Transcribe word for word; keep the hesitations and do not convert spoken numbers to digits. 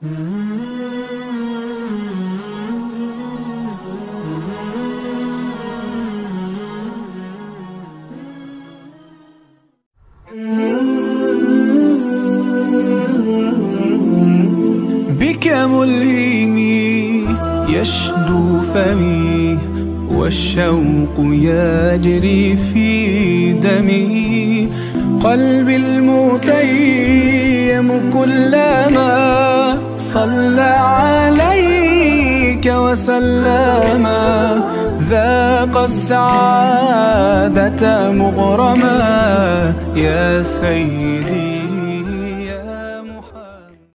بك ملهمي يشدو فمي والشوق يجري في دمي، قلبي المتيم كلما صلى عليك وسلم، ذاق السعادة مغرما يا سيدي.